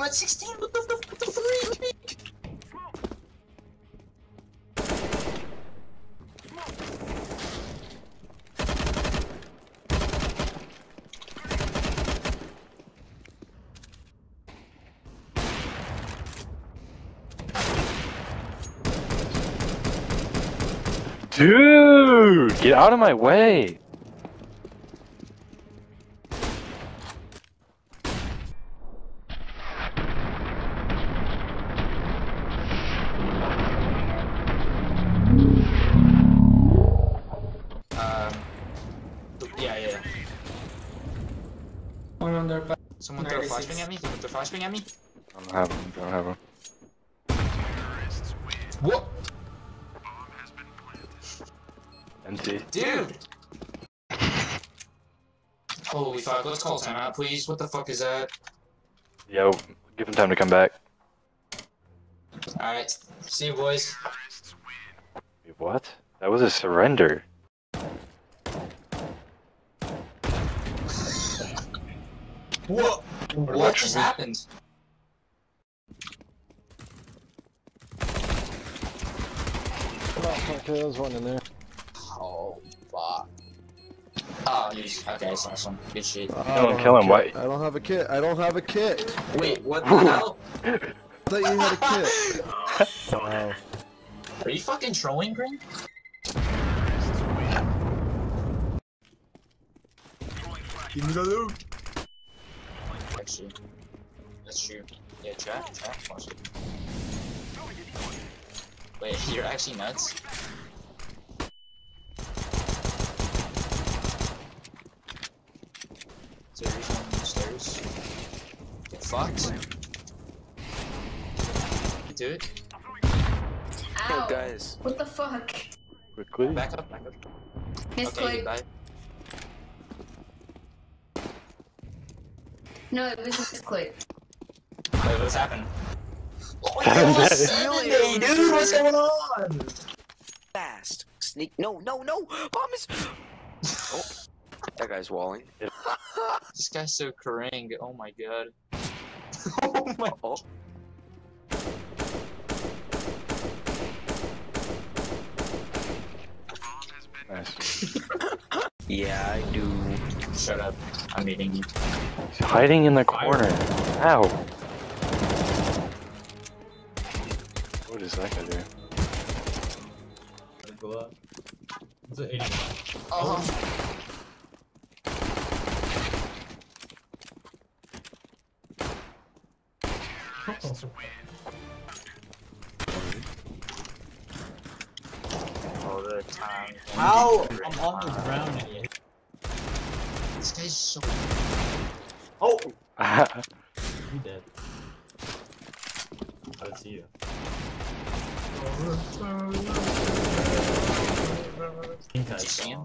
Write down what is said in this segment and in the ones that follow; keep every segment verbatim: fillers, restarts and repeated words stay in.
I'm at sixteen. What the fuck? What the freak? Dude, get out of my way. Um, yeah, yeah. One on their back. Someone throw a flashbang at me? Someone throw a flashbang at me? I don't have him. Don't have him. What? Empty. Dude! Holy fuck, let's call timeout, please. What the fuck is that? Yo, give him time to come back. Alright, see you boys. Wait, what? That was a surrender. What? What just happened? Oh, okay, there was one in there. Oh, fuck. Oh, jeez. Okay, it's awesome. Good shit. Uh, Kill him, kill him, why? I don't have a kit. I don't have a kit. Wait, what the hell? I thought you had a kit. Wow. Are you fucking trolling, Green? Give me the loot! Actually, that's true. Yeah, chat, chat, watch it. Wait, you're actually nuts? Stairs on the stairs. Get fucked. Do it. Ow. Guys. What the fuck? Quickly. Back up, back up. Misclick. Okay, bye. No, it was misclick. Wait, what's happened? Oh, Seven no, days. seven day, dude, what's going on? Fast. Sneak. No, no, no. Bomb is. Oh, that guy's walling. This guy's so cring. Oh my god. Oh my. Oh. Nice. Yeah, I do. Shut up. I'm eating you. He's hiding in the corner. Ow. What does that guy do? Go up. It's an eighty-one. Oh. All the time. How? I'm on the ground and you. This guy's so. Oh! Ah. You dead. I didn't see you. Did you see him?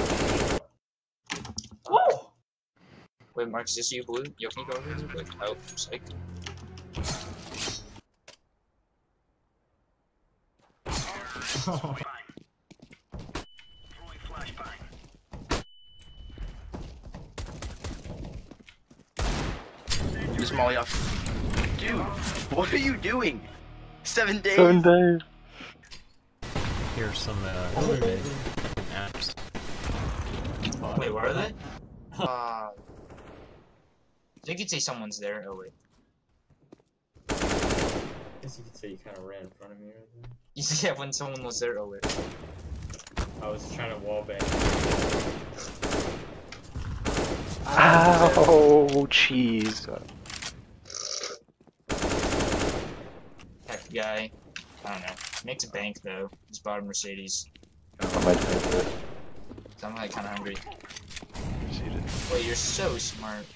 Whoa! Wait, Mark, is this you, Blue? Yo, can you go over here real quick? Oh, psych. Just molly off. Dude, what are you doing? Seven days. Seven days. Here's some uh, apps. Wait, where are they? Uh, I think you'd say someone's there. Oh, wait. I guess you could say you kind of ran in front of me right there. Yeah, when someone was there. Oh, wait. I was trying to wallbang. Ow, cheese. Heck, guy. I don't know. Makes a bank, though. Just bought a Mercedes. Oh, my God. So I'm like kind of hungry. Wait, you're so smart.